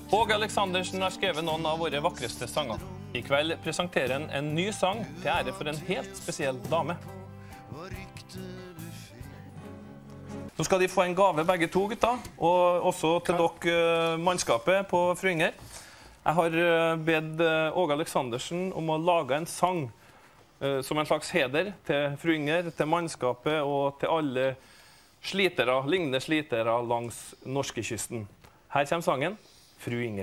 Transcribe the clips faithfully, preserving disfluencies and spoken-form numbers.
Åge Aleksandersen har skrevet noen av våre vakreste sanger. I kveld presenterer han en ny sang til ære for en helt spesiell dame. Så skal de få en gave begge to, gutta, og også til dere mannskapet på Fruinger. Jeg har bedt Åge Aleksandersen om å lage en sang som en slags heder til Fruinger, til mannskapet og til alle slitere, lignende slitere langs norskekysten. Her kommer sangen, Fruinger.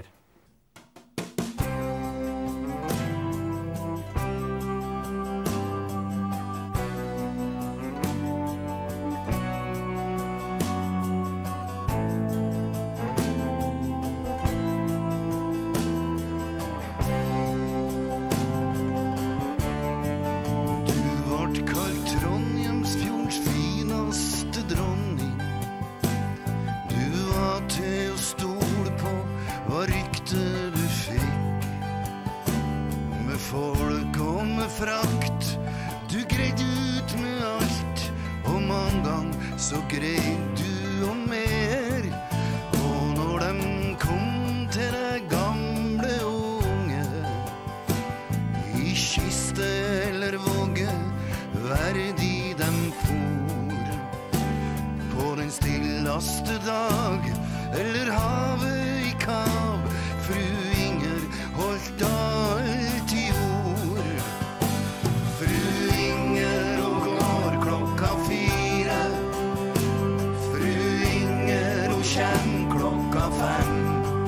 Folk og med frakt, du greide ut med alt, og mange gang så greide du og mer. Og når de kom til deg gamle og unge, i kiste eller våge, verdig dem for. På den stilleste dag, eller havet i kav, fru Inger holdt alt i ord. Fru Inger og går klokka fire, fru Inger og kjem klokka fem.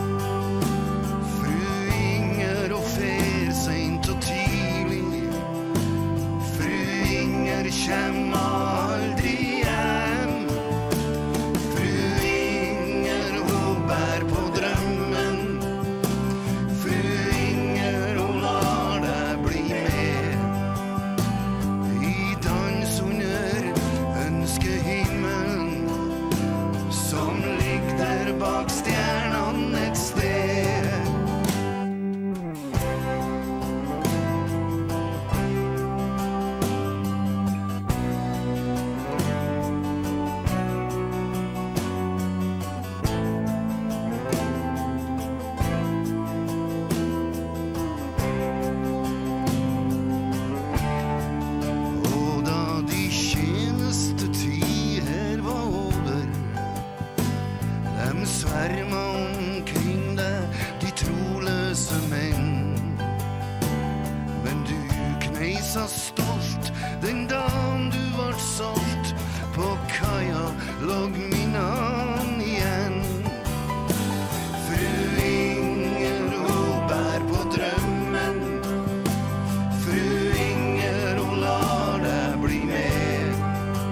Fru Inger og fer sent og tidlig, fru Inger kjem aldri hjem. Fru Inger og bær på drømmen, fru Inger og lar deg bli med. I dans under ønskehimmelen, som ligger der bak stjernene et sted. Og da de tjeneste tider var over, dem sverma omkring deg, de troløse menn. Men du kneisa stolt den dagen du var solgt, på kaia låg minnene igjen. Fru Inger og bær på drømmen, fru Inger og lar deg bli med.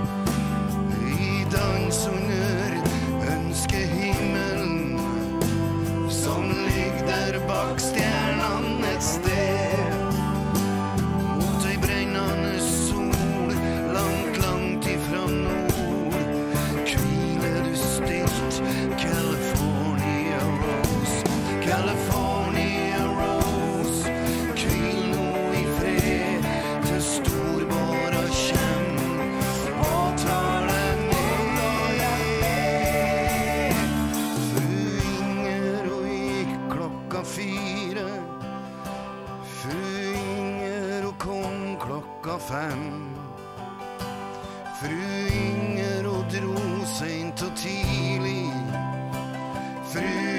I dans under ønskehimmelen, som ligger der bak stjernene et sted. Mot ei brennende sol, langt, langt ifra nord, hviler du stilt, California Rose. California Rose, hvil nå i fred, til storbåra kjem og tar deg med. Fru Inger og gikk klokka fire, fru Inger og kom klokka fem. Fru Inger og dro sent og tidlig, fru